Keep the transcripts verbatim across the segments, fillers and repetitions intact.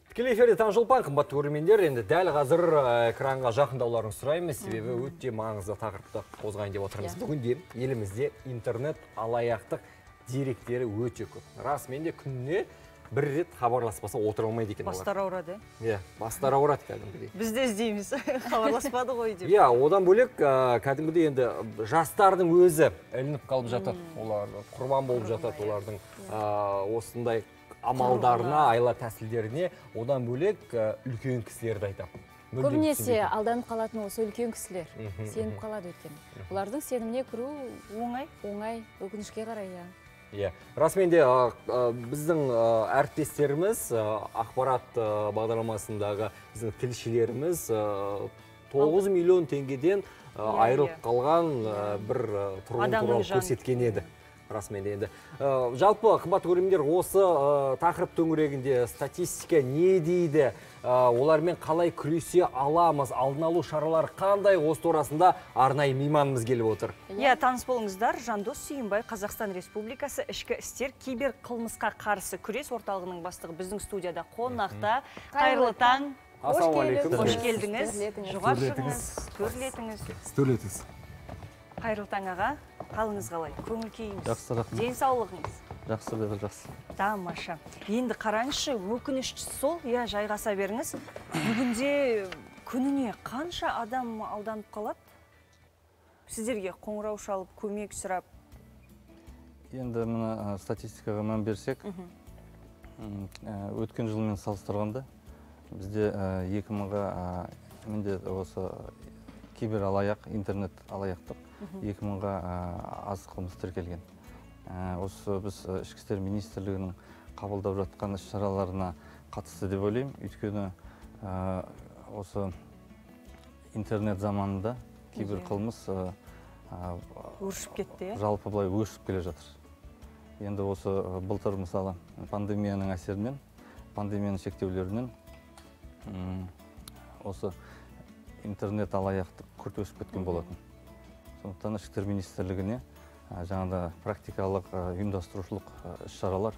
Тікелей эфирде Таңшолпан, қымбатты көрермендер, енді дәл қазір экранға жақындауларын сұраймыз, себебі өте маңызды тақырыпты қозғайын деп отырмыз. Бүгінде елімізде интернет алаяқтық деректері өте көп. Расымен де күніне бір рет хабарласпаса отыра алмайды екен олар. Бастары ауырады. Иә, бастары ауырады кәдімгідей. Біз де іздейміз, хабарласпады ғой деп. Иә, одан бөлек кәдімгідей енді жастардың өзі ілініп қалып жатады. Олар құрбан болып жатады, олардың осындай амалдарына, айла тәсілдеріне, одан бөлек үлкен кісілерді айтамын. Көбінесе алданып қалатын осы үлкен кісілер сеніп қалады өткен. Олардың сеніміне кіру оңай, оңай, өкінішке қарай. Иә, расымен де біздің әріптестеріміз, ақпарат бағдарламасындағы біздің тілшілеріміз тоғыз миллион теңгеден айырылып қалған бір тұрғын туралы көрсеткен еді. Расымен де енді. Жалпы, қымбатты көрермендер, осы тақырып төңірегінде статистика не дейді? Олармен қалай күресе аламыз? Алдын алу шаралары қандай? Осы турасында арнайы мейманымыз келіп отыр. Иә, таныс болыңыздар. Жандос Сүйінбай, Қазақстан Республикасы ішкі істер кибер қылмысқа қарсы күрес орталығының бастығы біздің студияда қонақта. Қайырлы таң. Қош келдіңіз. Жоғары шығыңыз. Төрлетіңіз. Төрлетіңіз. Қайырлы таң аға, қалыңыз қалай? Көңіл күйіңіз? Жақсы, рахмет. Денсаулығыңыз? Жақсы, бері жақсы. Тамаша. Енді қараңызшы, өкініштісі сол, иә, жайғаса беріңіз. Бүгінде күніне қанша адам алданып қалады? Сіздерге қоңырау шалып, көмек сұрап? Енді мына статистикаға мән берсек, өткен жылмен салыстырғанда бізде екі мыңға менде осы кибер алаяқ, интернет алаяқтық екі мыңға аз қылмыс тіркелген. Осы біз ішкі істер министрлігінің қабылдап жатқан іс-шараларына қатысты деп ойлаймын. Өйткені осы интернет заманында кибер қылмыс өршіп кетті. Жалпы былай өршіп келе жатыр. Енді осы былтыр мысалы пандемияның әсерінен, пандемияның шектеулерінен осы интернет алаяқтық күрт өсіп кеткен болатын. Сондықтан ішкі істер министрлігіне жаңағыда практикалық ұйымдастырушылық іс-шаралар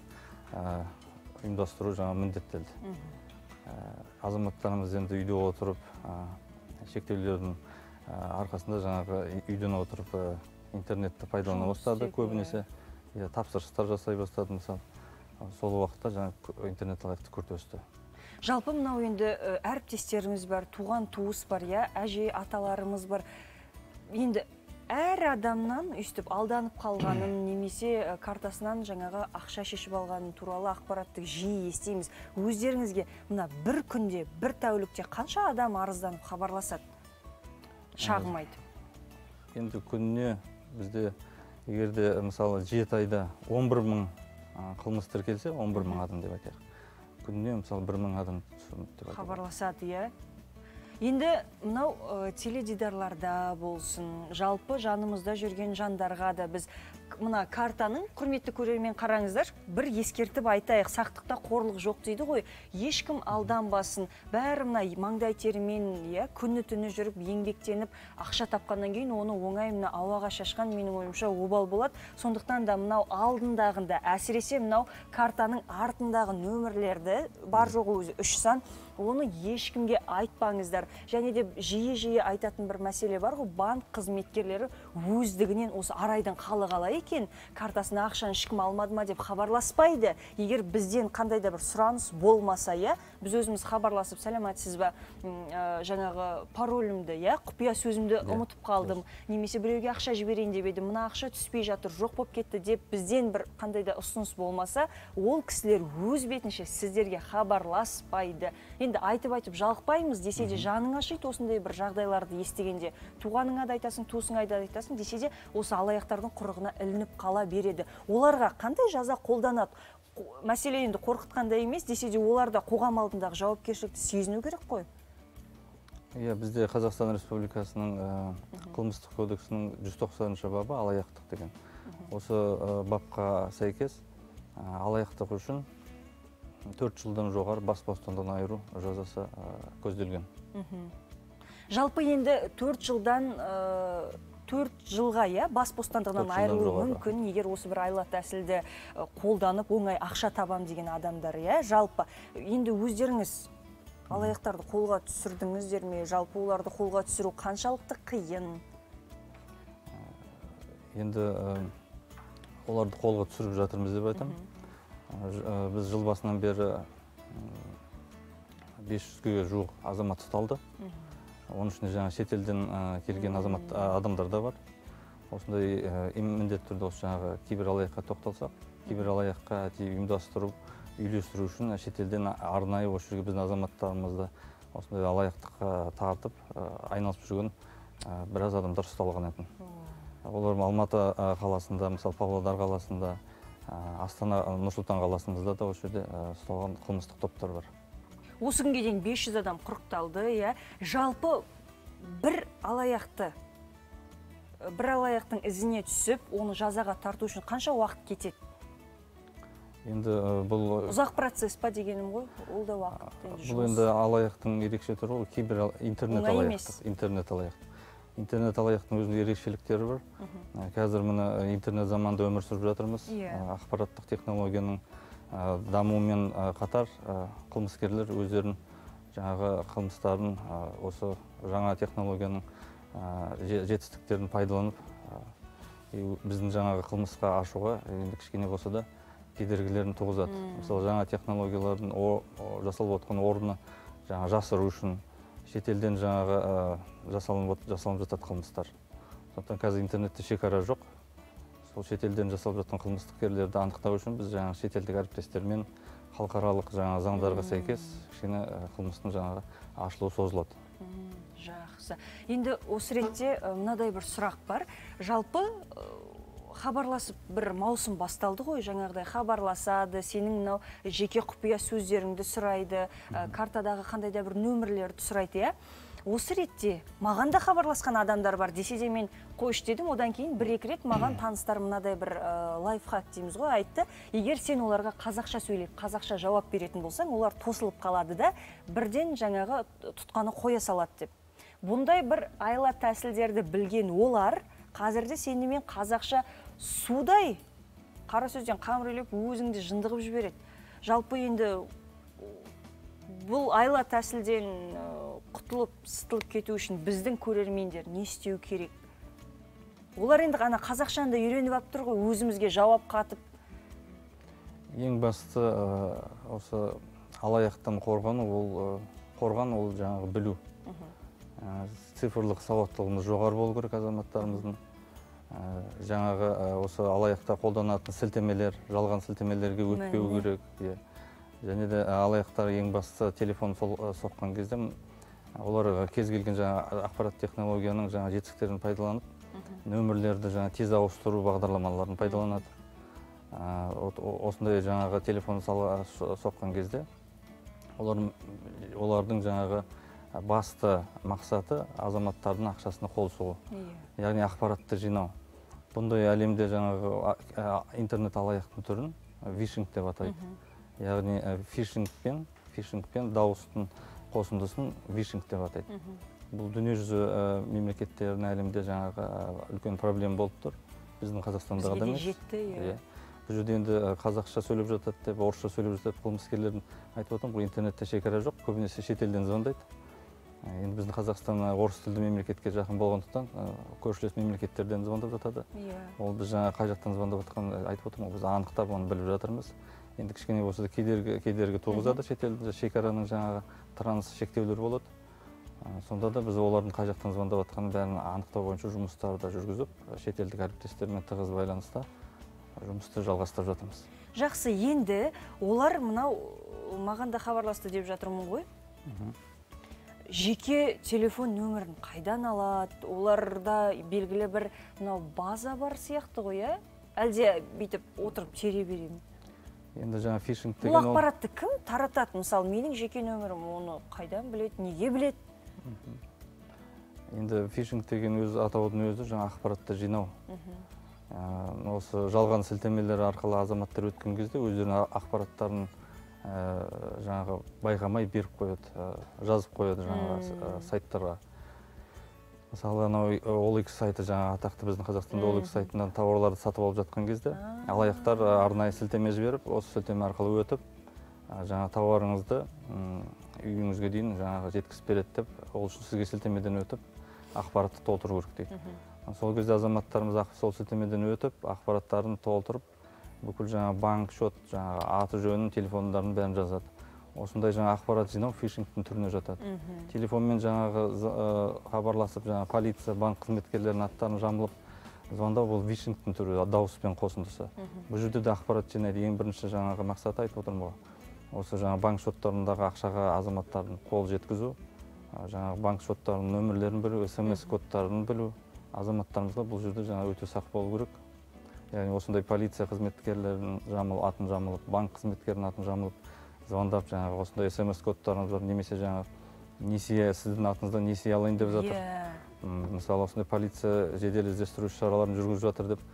ұйымдастыру жаңа міндеттелді. Азаматтарымыз енді үйде отырып, шектеулердің арқасында жаңағы үйден отырып интернетті пайдалана бастады. Көбінесе тапсырыстар жасай бастады мысалы. Сол уақытта жаңа интернет алаяқтық күрт өсті. Жалпы мынау енді әріптестеріміз бар, туған туыс бар, әже, аталарымыз бар. Енді әр адамнан өйстіп алданып қалғанын, немесе картасынан жаңағы ақша шешіп алғанын туралы ақпараттық жиі естейміз. Өздеріңізге мына бір күнде, бір тәулікте қанша адам арызданып хабарласады? Шағым айтып. Енді күніне бізде егерде мысалы жеті айда он бір мың қылмыс тіркелсе, он бір мың адам деп айтайық. Күніне мысалы бір мың адам хабарласады, иә. Енді мынау теледидарларда болсын, жалпы жанымызда жүрген жандарға да біз мына картаның, құрметті көрермен қараңыздар, бір ескертіп айтайық, сақтықта қорлық жоқ дейді ғой. Ешкім алданбасын, бәрі мына маңдай терімен күні түні жүріп, еңбектеніп, ақша тапқаннан кейін оны оңай мына ауаға шашқан менің ойымша обал болады. Сондықтан да мынау алдындағында, әсіресе мынау картаның артындағы нөмірлерді, бар жоғы өзі үш сан, оны ешкімге айтпаңыздар. Және де жиі-жиі айтатын бір мәселе бар ғой, банк қызметкерлері өздігінен осы арайдың қалы қалай екен, картасына ақшаны ешкім алмады ма деп хабарласпайды. Егер бізден қандай да бір сұраныс болмаса, біз өзіміз хабарласып, сәлематсыз ба, жаңағы паролімді, құпия сөзімді ұмытып қалдым, немесе біреуге ақша жіберейін деп еді, мына ақша түспей жатыр, жоқ болып кетті деп бізден бір қандай да ұсыныс болмаса, ол кісілер өз бетінше сіздерге хабарласпайды. Енді айтып-айтып жалықпаймыз десе де жаның ашиды осындай бір жағдайларды естігенде. Туғаныңа да айтасың, туысыңа да айтасың десе де осы алаяқтардың құрығына ілініп қала береді. Оларға қандай жаза қолданады? Мәселе енді қорқытқандай емес десе де олар да қоғам алдындағы жауапкершілікті сезіну керек қой. Иә, бізде Қазақстан Республикасының қылмыстық кодексінің жүз тоқсаныншы бабы алаяқтық деген. Осы бапқа сәйкес алаяқтық үшін төрт жылдан жоғары бас бостандығынан айыру жазасы көзделген. Жалпы енді төрт жылдан төрт жылға иә бас бостандығынан айырылуы мүмкін, егер осы бір айла тәсілді қолданып оңай ақша табам деген адамдар иә. Жалпы енді өздеріңіз алаяқтарды қолға түсірдіңіздер ме? Жалпы оларды қолға түсіру қаншалықты қиын? Енді оларды қолға түсіріп жатырмыз деп айтамын. Біз жыл басынан бері бес жүзге жуық азамат ұсталды. Оның ішінде жаңа шетелден келген азамат адамдар да бар. Осындай міндетті түрде осы жаңағы кибералаяққа тоқталсақ, кибералаяққа ұйымдастыру, үйлестіру үшін шетелден арнайы осы жерге біздің азаматтарымызды осындай алаяқтыққа тартып айналысып жүрген біраз адамдар ұсталған екен. Олар Алматы қаласында, мысалы Павлодар қаласында, Астана, Нұр-Сұлтан қаласында да осы жерде ұсталған қылмыстық топтар бар. Осы күнге дейін бес жүз адам құрықталды, иә. Жалпы бір алаяқты, бір алаяқтың ізіне түсіп, оны жазаға тарту үшін қанша уақыт кетеді? Енді бұл ұзақ процесс па дегенім ғой, ол да уақыт. Бұл енді алаяқтың ерекше түрі ол кибер интернет алаяқтық, интернет алаяқтық. Интернет алаяқтың өзінің ерекшеліктері бар. Қазір мына интернет заманда өмір сүріп жатырмыз. Ақпараттық технологияның дамуымен қатар қылмыскерлер өздерін жаңағы қылмыстарын осы жаңа технологияның жетістіктерін пайдаланып біздің жаңағы қылмысқа ашуға енді кішкене болса да кедергілерін туғызады. Мысалы жаңа технологиялардың жасалып отқан орны жаңа жасыру үшін шетелден жаңағы жасалынып жатады қылмыстар. Сондықтан қазір интернетте шекара жоқ. Сол шетелден жасалып жатқан қылмыстық анықтау үшін біз жаңағы шетелдік әріптестермен халықаралық жаңағы заңдарға сәйкес кішкене қылмыстың жаңағы ашылуы созылады. Жақсы. Енді осы ретте мынадай бір сұрақ бар. Жалпы хабарласып бір маусым басталды ғой, жаңағыдай хабарласады, сенің мынау жеке құпия сөздеріңді сұрайды, картадағы қандай да бір нөмірлерді сұрайды, иә? Осы ретте маған да хабарласқан адамдар бар, десе де мен қойш дедім, одан кейін бір-екі рет маған таныстар мынадай бір лайфхак дейміз ғой, айтты. Егер сен оларға қазақша сөйлеп, қазақша жауап беретін болсаң, олар тосылып қалады да, бірден жаңағы тұтқаны қоя салады деп. Бұндай бір айла тәсілдерді білген олар қазірде сенімен қазақша судай қара сөзден қамырлеп өзіңді жындығып жібереді. Жалпы енді бұл айла тәсілден құтылып, сытылып кету үшін біздің көрермендер не істеу керек? Олар енді ғана қазақшаны да үйреніп алып тұр ғой, өзімізге жауап қатып. Ең басты осы алаяқтан қорғану, ол қорған ол жаңағы білу. Цифрлық сауаттылығымыз жоғары болу керек азаматтарымыздың. Жаңағы осы алаяқта қолданатын сілтемелер, жалған сілтемелерге өтпеу керек. Және де алаяқтар ең басты телефон соққан кезде олар кез келген жаңа ақпарат технологияның жаңа жетістіктерін пайдаланып, нөмірлерді жаңа тез ауыстыру бағдарламаларын пайдаланады. Осындай жаңағы телефон соққан кезде олардың жаңағы басты мақсаты азаматтардың ақшасына қол сұғу. Яғни ақпаратты жинау. Бұндай әлемде жаңағы интернет алаяқтың түрін вишинг деп атайды. Яғни фишингпен, фишингпен дауыстың қосындысын вишинг деп атайды. Бұл дүниежүзі мемлекеттерінің әлемде жаңағы үлкен проблема болып тұр. Біздің Қазақстанда да емес. Бұл жерде енді қазақша сөйлеп жатады деп, орысша сөйлеп жатады қылмыскерлердің айтып отырмын, бұл интернетте шекара жоқ, көбінесе шетелден звондайды. Енді біздің Қазақстан орыс тілді мемлекетке жақын болғандықтан көршілес мемлекеттерден звондап жатады. Ол біз жаңа қай жақтан звондап жатқан айтып отырмын, біз анықтап оны біліп жатырмыз. Енді кішкене болса да кедергі туғызады, шетелде шекараның жаңағы транс шектеулері болады. Сонда да біз олардың қай жақтан звондап жатқанын бәрін анықтау бойынша жұмыстарды жүргізіп, шетелдік әріптестермен тығыз байланыста жұмысты жалғастырып жатырмыз. Жақсы, енді олар мынау маған да хабарласты деп жатырмын ғой. Жеке телефон нөмірін қайдан алады? Оларда белгілі бір мынау база бар сияқты ғой, ә? Әлде бүйтіп отырып тере беремін? Енді жаңа фишинг деген бұл ақпаратты кім таратады? Мысалы, менің жеке нөмірім, оны қайдан біледі, неге біледі? Енді фишинг деген өз атаудың өзі жаңа ақпаратты жинау. Осы жалған сілтемелер арқылы азаматтар өткен кезде өздерінің ақпараттарын жаңағы байқамай беріп қояды, жазып қояды жаңағы сайттарға. Мысалы, анау о эл икс сайты, жаңа атақты біздің Қазақстанда о эл икс сайтынан тауарларды сатып алып жатқан кезде, алаяқтар арнайы сілтеме жіберіп, осы сілтеме арқылы өтіп, жаңа тауарыңызды үйіңізге дейін жаңағы жеткізіп береді деп, ол үшін сізге сілтемеден өтіп, ақпаратты толтыру керек дейді. Сол кезде азаматтарымыз сол сілтемеден өтіп, ақпараттарын толтырып, бүкіл жаңа банк шот, жаңа аты жөнін, телефондарын бәрін жазады. Осындай жаңа ақпарат жинау фишингтің түріне жатады. Телефонмен жаңағы хабарласып, жаңа полиция, банк қызметкерлерінің аттарын жамылып, звондау бұл фишингтің түрі, дауыспен қосындысы. Бұл жерде де ақпарат жинайды. Ең бірінші жаңағы мақсаты айтып отырмын ғой. Осы жаңа банк шоттарындағы ақшаға азаматтардың қол жеткізу, жаңағы банк шоттарының нөмірлерін білу, эс эм эс кодтарын білу, азаматтарымызға бұл жерде жаңа өте сақ болу керек. Яғни осындай полиция қызметкерлерінің жамылып, атын жамылып, банк қызметкерінің атын жамылып, звондап, жаңағы осындай эс эм эс кодтарыңыз бар, немесе жаңағы несие, сіздің атыңыздан несие алайын деп жатыр. Мысалы, осындай полиция жедел іздестіру шараларын жүргізіп жатыр деп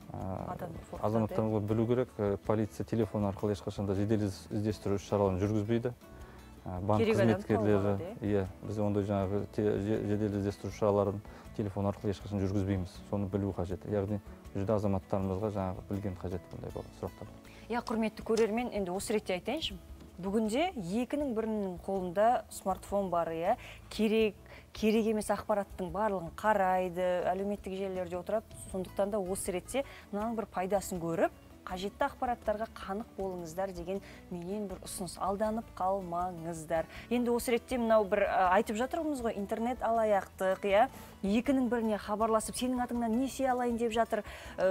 азаматтарымызға білу керек. Полиция телефон арқылы ешқашанда жедел іздестіру шараларын жүргізбейді. Банк қызметкерлері, иә, біз ондай жаңағы жедел іздестіру шараларын телефон арқылы ешқашан жүргізбейміз. Соны білу қажет. Яғни, жүрді азаматтарымызға жаңағы білген қажет бұндай сұрақтар. Иә, құрметті көрермен, енді осы ретте айтайыншы. Бүгінде екінің бірінің қолында смартфон бар, иә. Керек, керек емес ақпараттың барлығын қарайды, әлеуметтік желілерде отырады. Сондықтан да осы ретте мынаның бір пайдасын көріп, қажетті ақпараттарға қанық болыңыздар деген менен бір ұсыныс. Алданып қалмаңыздар. Енді осы ретте мынау бір айтып жатырмыз ғой, интернет алаяқтық, иә. Екінің біріне хабарласып, сенің атыңнан несие алайын деп жатыр,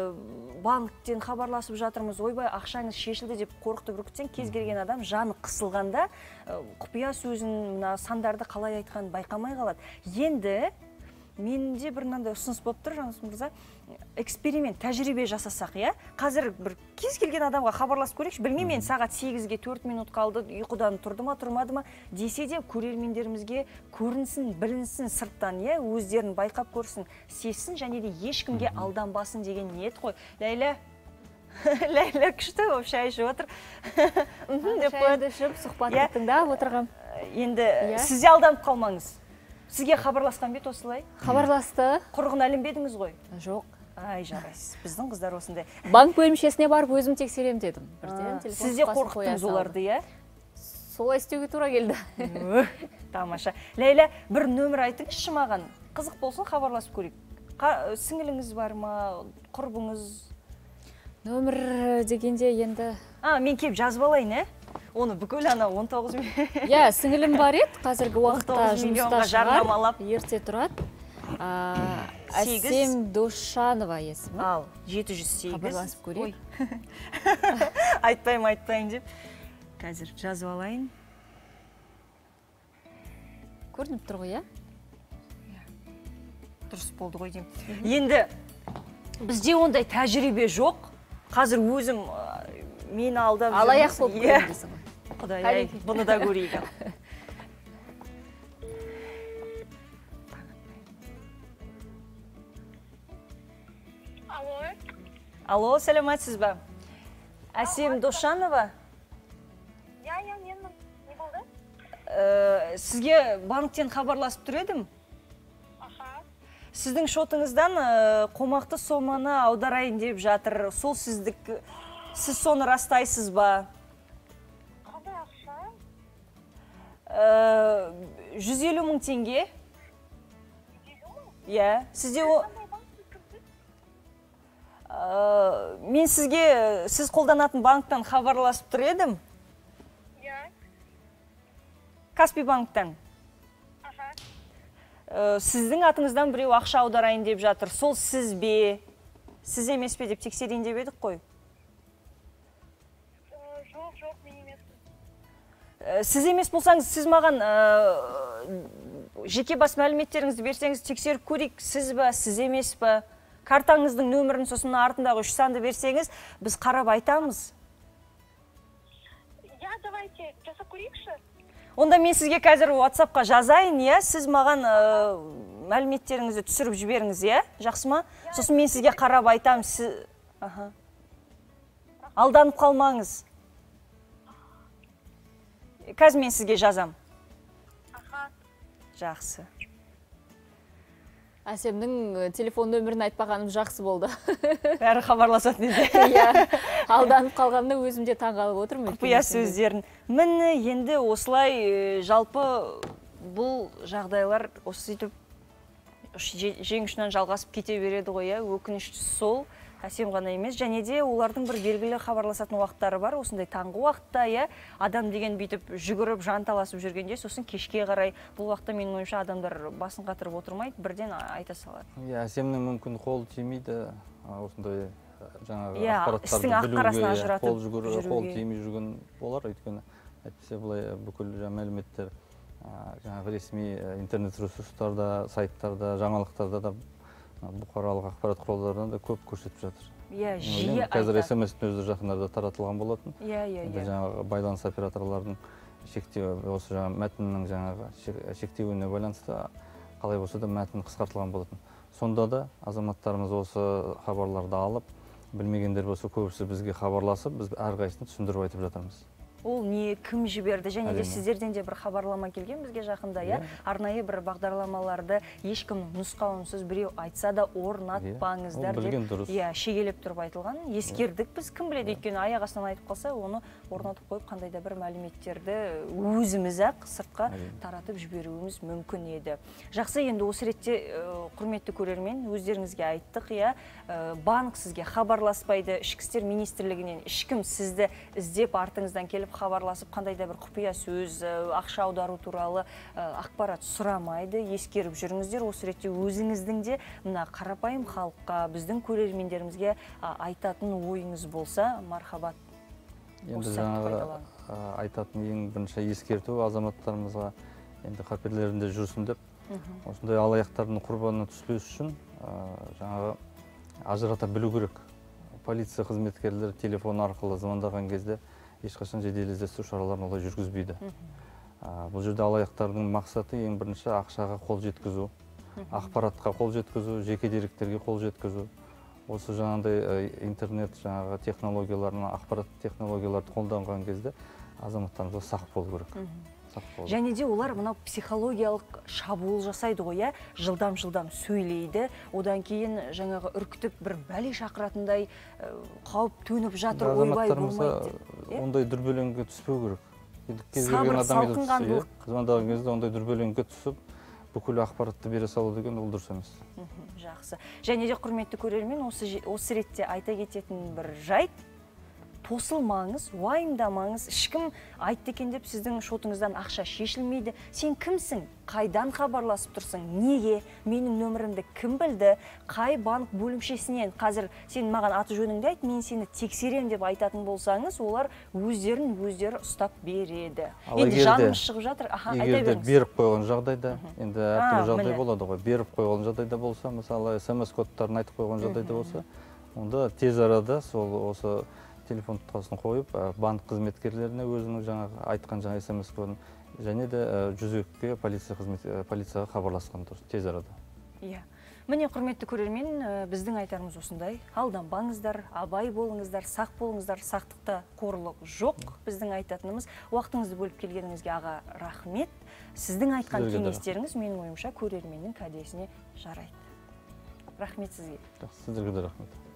банктен хабарласып жатырмыз, ойбай, ақшаңыз шешілді деп қорқыты бүркітсең, кез келген адам жаны қысылғанда құпия сөзін, мына сандарды қалай айтқанын байқамай қалады. Енді менде бір мынандай ұсыныс болып тұр, Жансыз мырза, эксперимент, тәжірибе жасасақ, иә? Қазір бір кез келген адамға хабарласып көрейікші, білмеймін, мен сағат сегізге төрт минут қалды, ұйқыдан тұрды ма, тұрмады ма, десе де көрермендерімізге көрінсін, білінсін сырттан, иә, өздерін байқап көрсін, сезсін, және де ешкімге алданбасын деген ниет қой. Ләйлә, Ләйлә күшті болып шай ішіп отыр. Шайды ішіп, сұхбатты тыңдап отырғам. Енді сізде алданып қалмаңыз. Сізге хабарласқан бет осылай? Хабарласты. Құрығын әлінбедіңіз ғой? Жоқ. Ай, жарайсыз. Біздің қыздар осындай. Банк бөлімшесіне барып өзім тексерем дедім. Сізде қорқыттыңыз оларды, иә? Солай істеуге тура келді. Тамаша. Ләйлә, бір нөмір айтыңызшы маған. Қызық болсын, хабарласып көрейік. Сіңіліңіз бар ма, құрбыңыз? Нөмір дегенде енді... А, мен кеп жазып алайын, ә? Оны бүкіл ана он тоғыз миллион... Иә, сіңілім бар еді, қазіргі уақытта жұмыста шығар, ерте тұрады. Әсем Дошанова есімі. Ал, жеті жүз сегіз. Хабарласып көрейік. Айтпайым, айтпайын деп. Қазір жазып алайын. Көрініп тұр ғой, иә? Дұрыс болды ғой деймін. Енді бізде ондай тәжірибе жоқ. Қазір өзім мені алдап жүрміз. Алаяқ болып көріндесің ғой. Құдай, бұны да көрейік. Алло. Алло, сәлеметсіз бе? Әсем Дошанова? Я, я, менмін. Не болды? Сізге банктен хабарласып тұр едім. Аха. Сіздің шотыңыздан қомақты соманы аударайын деп жатыр. Сол сіздік, сіз соны растайсыз ба? Қандай ақша? жүз елу мың теңге. жүз елу мың? Иә, сізде о... Мен сізге, сіз қолданатын банктан хабарласып тұр едім. Иә. Каспий банктан. Аха. Сіздің атыңыздан біреу ақша аударайын деп жатыр. Сол сіз бе? Сіз емес пе деп тексерейін деп едік қой. Жоқ, жоқ, мен емеспін. Сіз емес болсаңыз, сіз маған жеке бас мәліметтеріңізді берсеңіз, тексеріп көрейік, сіз ба, сіз емес па? Картаңыздың нөмірін, сосын артындағы үш санды берсеңіз, біз қарап айтамыз. Я, давайте, жасап көрейікші. Онда мен сізге қазір WhatsApp-қа жазайын, иә? Сіз маған мәліметтеріңізді түсіріп жіберіңіз, иә? Жақсы ма? Сосын мен сізге қарап айтам. Алданып қалмаңыз. Қазір мен сізге жазам. Аха. Жақсы. Әсемнің телефон нөмірін айтпағаным жақсы болды. Бәрі хабарласатын еді. Иә, алданып қалғанына өзім де таңғалып отырмын. Құпия сөздерін. Міне енді осылай жалпы бұл жағдайлар осы сөйтіп жең ұшынан жалғасып кете береді ғой, өкініштісі сол. Әсем ғана емес, және де олардың бір белгілі хабарласатын уақыттары бар, осындай таңғы уақытта, иә, адам деген бүйтіп жүгіріп, жанталасып жүргенде, сосын кешке қарай бұл уақытта менің ойымша адамдар басын қатырып отырмайды, бірден айта салады. Иә, Әсемнің мүмкін қол тимейді, осындай жаңағы иә, ақпараттарды білуге, қол жүгіру, жүруге. қол тимей жүрген болар, өйткені әйтпесе бұлай бүкіл мәліметтер жаңағы ресми интернет ресурстарда, сайттарда, жаңалықтарда да бұқаралық ақпарат құралдарынан да көп көрсетіп жатыр. Иә, жиі айтады. Қазір эс эм эс-тің өзі жақындарда таратылған болатын. Иә, иә, иә. Жаңағы байланыс операторлардың шектеуі, осы жаңағы мәтіннің жаңағы шектеуіне байланысты қалай болса да мәтін қысқартылған болатын. Сонда да азаматтарымыз осы хабарларды алып, білмегендер болса көбісі бізге хабарласып, біз әрқайсысын түсіндіріп айтып жатырмыз. Ол не, кім жіберді, және де сіздерден де бір хабарлама келген бізге жақында, иә? Арнайы бір бағдарламаларды ешкім нұсқауынсыз біреу айтса да орнатпаңыздар деп, иә, шегелеп тұрып айтылған. Ескердік біз, кім біледі, өйткені аяқ астынан айтып қалса, оны орнатып қойып, қандай да бір мәліметтерді өзіміз-ақ сыртқа таратып жіберуіміз мүмкін еді. Жақсы, енді осы ретте құрметті көрермен, өздеріңізге айттық, иә, банк сізге хабарласпайды, ішкі істер министрлігінен ешкім сізді іздеп артыңыздан келіп хабарласып, қандай да бір құпия сөз, ақша аудару туралы ақпарат сұрамайды, ескеріп жүріңіздер. Осы ретте өзіңіздің де мына қарапайым халыққа, біздің көрермендерімізге айтатын ойыңыз болса, мархабат. Енді жаңағы айтатын ең бірінші ескерту азаматтарымызға енді қаперлерінде жүрсін деп, осындай алаяқтардың құрбанына түспес үшін жаңағы ажырата білу керек. Полиция қызметкерлері телефон арқылы звондаған кезде ешқашан жедел іздестіру шараларын олай жүргізбейді. Бұл жерде алаяқтардың мақсаты ең бірінші ақшаға қол жеткізу, ақпаратқа қол жеткізу, жеке деректерге қол жеткізу. Осы жаңағыдай интернет жаңағы технологияларына, ақпарат технологияларды қолданған кезде азаматтарымызға сақ болу керек. Және де олар мынау психологиялық шабуыл жасайды ғой, иә, жылдам-жылдам сөйлейді, одан кейін жаңағы үркітіп бір бәле шақыратындай қауіп төніп жатыр, ойбай болмайды. Ондай дүрбелеңге түспеу керек. Сабыр, салқынғандылық. Звондаған кезде ондай дүрбелеңге түсіп, бүкіл ақпаратты бере салу деген ол дұрыс емес. Жақсы. Және де құрметті көрермен, осы ретте айта кететін бір жайт, тосылмаңыз, уайымдамаңыз, ешкім айтты екен деп сіздің шотыңыздан ақша шешілмейді. Сен кімсің? Қайдан хабарласып тұрсың? Неге? Менің нөмірімді кім білді? Қай банк бөлімшесінен? Қазір сен маған аты жөніңді айт, мен сені тексерем деп айтатын болсаңыз, олар өздерін өздері ұстап береді. Енді жанымыз шығып жатыр. Егер де беріп қойған жағдайда, енді әртүрлі жағдай болады ғой. Беріп қойған жағдайда болса, мысалы эс эм эс кодтарын айтып қойған жағдайда болса, онда тез арада сол осы телефон тұтқасын қойып, банк қызметкерлеріне өзінің жаңағы айтқан жаңа эс эм эс кодын және де жүз екіге полицияға хабарласқан дұрыс, тез арада. Иә. Міне, құрметті көрермен, біздің айтарымыз осындай. Алданбаңыздар, абай болыңыздар, сақ болыңыздар, сақтықта қорлық жоқ. Біздің айтатынымыз, уақытыңызды бөліп келгеніңізге аға рахмет. Сіздің айтқан кеңестеріңіз менің ойымша көрерменнің кәдесіне жарайды. Рахмет сізге. Сіздерге де рахмет.